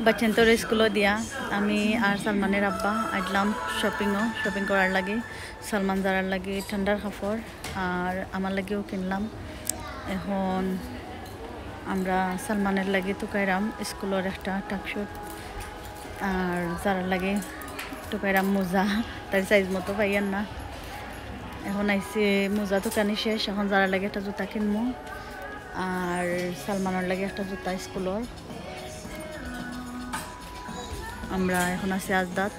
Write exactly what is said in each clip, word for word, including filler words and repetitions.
বাচ্চান্তর স্কুলও দিয়া আমি আর সালমানের আব্বা আইলাম শপিংও শপিং করার লাগে সালমান জারার লাগে ঠান্ডার কাপড় আর আমার লাগেও কিনলাম। এখন আমরা সালমানের লাগে টুকাইরাম স্কুলের একটা টাকশুট আর জারার লাগে টুকাইরাম মোজা তার সাইজ মতো পাইয়ান না। এখন আইসি মোজা দোকানি শেষ, এখন জারার লাগে একটা জুতা কিনবো আর সালমানের লাগে একটা জুতা স্কুলের। আমরা এখন আছি আজদাত,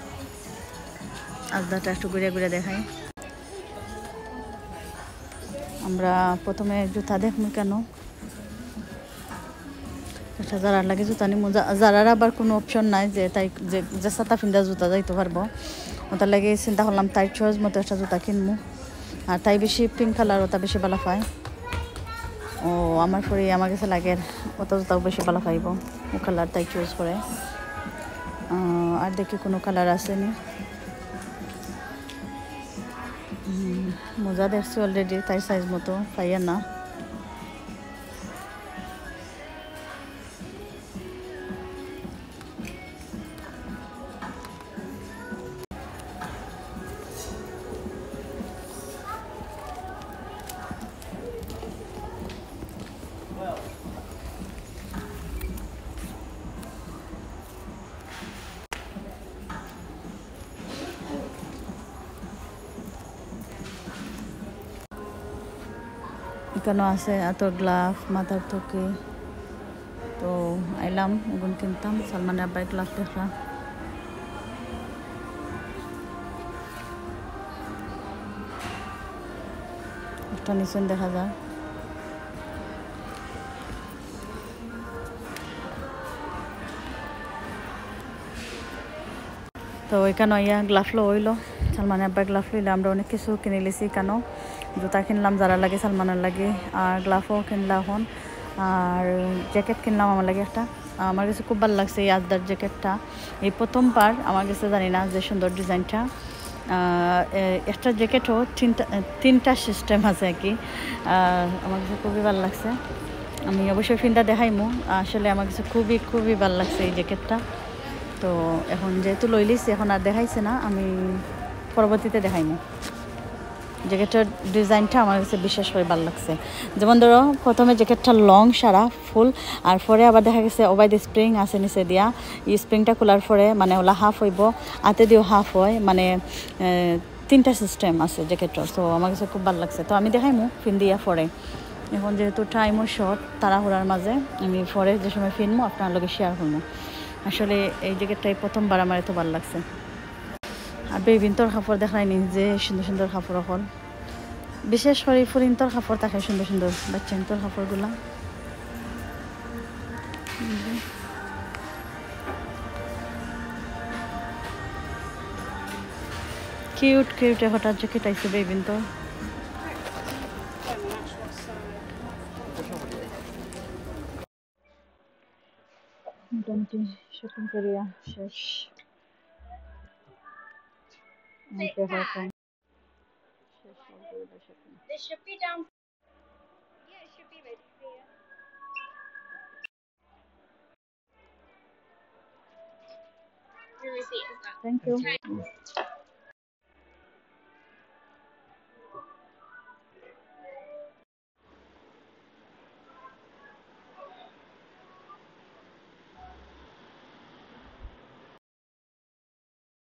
আজদাটা একটু ঘুরে ঘুরে দেখাই। আমরা প্রথমে জুতা দেখবো কেন একটা জারার লাগে জুতা নিমু। জারার আবার কোনো অপশন নাই যে তাই যে যে সাতা ফিন্দা জুতা যাইতে পারবো, ওটার লাগে চিন্তা করলাম তাই চয়েস মতো একটা জুতা কিনবো। আর তাই বেশি পিঙ্ক কালার ওটা বেশি ভালো পায়। ও আমার পরে আমার কাছে লাগে ওটা জুতাও বেশি ভালো পাইব, ও কালার তাই চয়েস করে। আর দেখি কোনো কালার আসেনি। মোজা দেখছি অলরেডি তাই সাইজ মতো পাইয়া না। এখানে আছে এত গ্লাভ মাথার থেকে, তো আইলাম ওগুন কিনতাম। সালমানের আব্বাই গ্লাভ দেখলাম, একটা নিচন দেখা যায়। তো ওইখানে ইয়া গ্লাভ লো হইলো, সালমানের আব্বাই গ্লাভ লইলে আমরা অনেক কিছু কিনে লিছি। কেন জুতা কিনলাম যারা লাগে সালমানের লাগে, আর গ্লাভও কিনলাম এখন, আর জ্যাকেট কিনলাম আমার লাগে একটা। আমার কাছে খুব ভালো লাগছে এই আজদার জ্যাকেটটা, এই প্রথমবার আমার কাছে জানি না যে সুন্দর ডিজাইনটা। একটা জ্যাকেটও তিনটা তিনটা সিস্টেম আছে আর কি, আমার কাছে খুবই ভালো লাগছে। আমি অবশ্যই ফিনটা দেখাইমু, আসলে আমার কাছে খুবই খুবই ভালো লাগছে এই জ্যাকেটটা। তো এখন যেহেতু লই লিছি এখন আর দেখাইছে না, আমি পরবর্তীতে দেখাইমু। জ্যাকেটের ডিজাইনটা আমার কাছে বিশেষ করে ভালো লাগছে। যেমন ধরো প্রথমে জ্যাকেটটা লং সারা ফুল, আর পরে আবার দেখা গেছে ওবাই দি স্প্রিং আছে নিচে দিয়া, এই স্প্রিংটা খোলার পরে মানে ওলা হাফ হইব, হাতে দিয়েও হাফ হয়, মানে তিনটা সিস্টেম আছে জ্যাকেটের। তো আমার কাছে খুব ভালো লাগছে, তো আমি দেখাইমু ফিন দিয়া পরে। এখন যেহেতু টাইমও শর্ট তাড়াহুড়ার মাঝে, আমি পরে যে সময় ফিনমু আপনার লগে শেয়ার করবো। আসলে এই জ্যাকেটটাই প্রথমবার আমার এত ভালো লাগছে। আর বেবিন্তর কাপড় দেখায়নি যে সুন্দর সুন্দর কাপড় হল, বিশেষ করে ফুরিন্তর কাপড় থাকে সুন্দর সুন্দর, বাচ্চান্তর কাপড়গুলা কিউট কিউট। হঠাৎ জ্যাকেট আইছে বেবিন্তর। মোটামুটি শপিং করিয়া শেষ। This should be down. Yeah, it should be right here. Your receipt is done. Thank you.